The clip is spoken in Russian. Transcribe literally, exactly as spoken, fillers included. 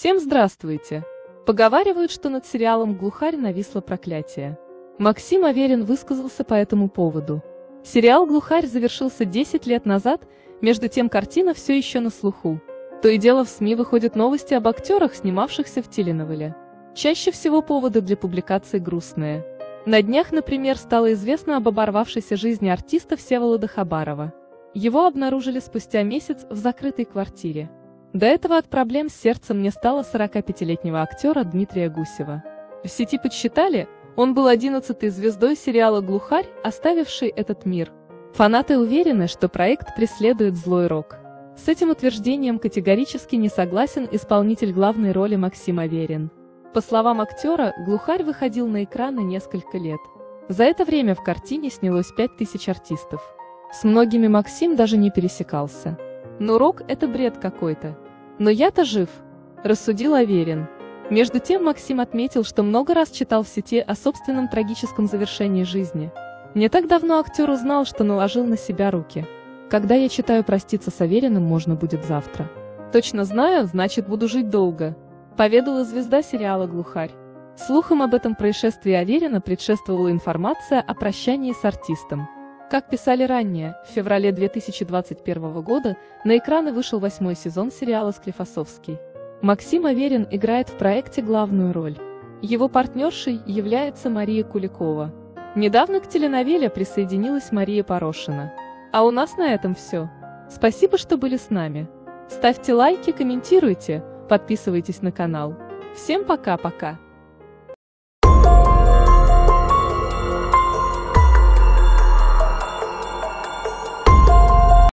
Всем здравствуйте! Поговаривают, что над сериалом «Глухарь» нависло проклятие. Максим Аверин высказался по этому поводу. Сериал «Глухарь» завершился десять лет назад, между тем картина все еще на слуху. То и дело в СМИ выходят новости об актерах, снимавшихся в теленовеле. Чаще всего поводы для публикаций грустные. На днях, например, стало известно об оборвавшейся жизни артиста Всеволода Хабарова. Его обнаружили спустя месяц в закрытой квартире. До этого от проблем с сердцем не стало сорокапятилетнего актера Дмитрия Гусева. В сети подсчитали, он был одиннадцатой звездой сериала «Глухарь», оставившей этот мир. Фанаты уверены, что проект преследует злой рок. С этим утверждением категорически не согласен исполнитель главной роли Максим Аверин. По словам актера, «Глухарь» выходил на экраны несколько лет. За это время в картине снялось пять тысяч артистов. С многими Максим даже не пересекался. «Ну рок – это бред какой-то. Но я-то жив», – рассудил Аверин. Между тем Максим отметил, что много раз читал в сети о собственном трагическом завершении жизни. «Не так давно актер узнал, что наложил на себя руки. Когда я читаю «Проститься с Авериным можно будет завтра. Точно знаю, значит буду жить долго», – поведала звезда сериала «Глухарь». Слухам об этом происшествии Аверина предшествовала информация о прощании с артистом. Как писали ранее, в феврале две тысячи двадцать первого года на экраны вышел восьмой сезон сериала «Склифосовский». Максим Аверин играет в проекте главную роль. Его партнершей является Мария Куликова. Недавно к теленовеле присоединилась Мария Порошина. А у нас на этом все. Спасибо, что были с нами. Ставьте лайки, комментируйте, подписывайтесь на канал. Всем пока-пока.